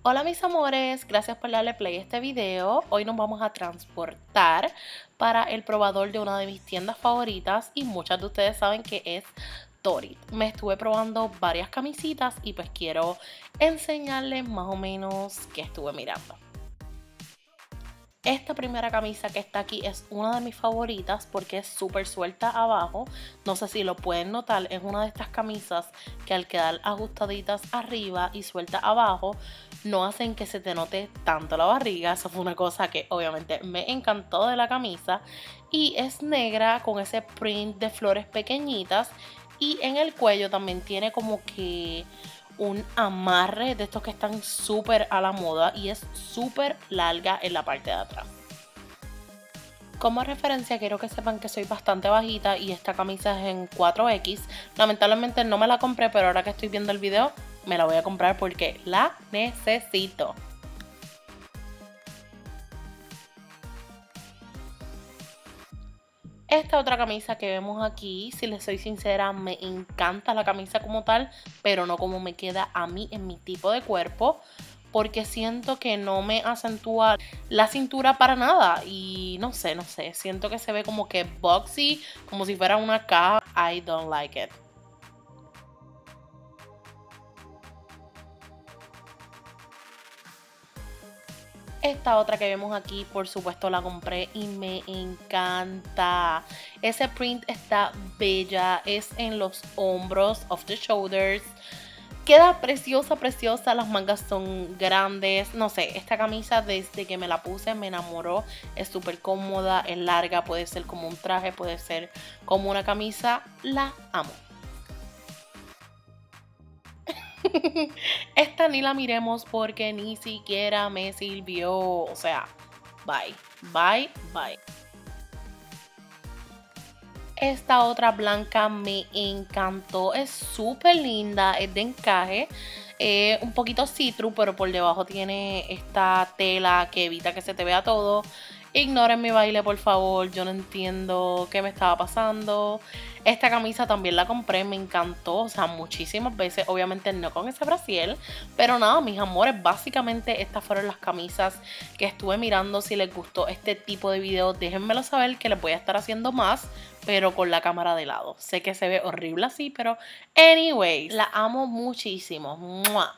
Hola mis amores, gracias por darle play a este video. Hoy nos vamos a transportar para el probador de una de mis tiendas favoritas y muchas de ustedes saben que es Torit. Me estuve probando varias camisitas y pues quiero enseñarles más o menos qué estuve mirando. Esta primera camisa que está aquí es una de mis favoritas porque es súper suelta abajo. No sé si lo pueden notar, es una de estas camisas que al quedar ajustaditas arriba y suelta abajo no hacen que se te note tanto la barriga. Eso fue una cosa que obviamente me encantó de la camisa. Y es negra con ese print de flores pequeñitas y en el cuello también tiene como que un amarre de estos que están súper a la moda y es súper larga en la parte de atrás. Como referencia quiero que sepan que soy bastante bajita y esta camisa es en 4X. Lamentablemente no me la compré, pero ahora que estoy viendo el video me la voy a comprar porque la necesito. Esta otra camisa que vemos aquí, si les soy sincera, me encanta la camisa como tal, pero no como me queda a mí en mi tipo de cuerpo, porque siento que no me acentúa la cintura para nada y no sé, siento que se ve como que boxy, como si fuera una caja. I don't like it. Esta otra que vemos aquí, por supuesto, la compré y me encanta. Ese print está bella, es en los hombros, off the shoulders. Queda preciosa, preciosa, las mangas son grandes, no sé, esta camisa desde que me la puse me enamoró, es súper cómoda, es larga, puede ser como un traje, puede ser como una camisa, la amo. Esta ni la miremos porque ni siquiera me sirvió, o sea, bye, bye, bye. Esta otra blanca me encantó, es súper linda, es de encaje, un poquito see-through, pero por debajo tiene esta tela que evita que se te vea todo. Ignoren mi baile, por favor, yo no entiendo qué me estaba pasando. Esta camisa también la compré, me encantó, o sea, muchísimas veces, obviamente no con ese brasier, pero nada, mis amores, básicamente estas fueron las camisas que estuve mirando. Si les gustó este tipo de video, déjenmelo saber que les voy a estar haciendo más, pero con la cámara de lado. Sé que se ve horrible así, pero anyways, la amo muchísimo. ¡Mua!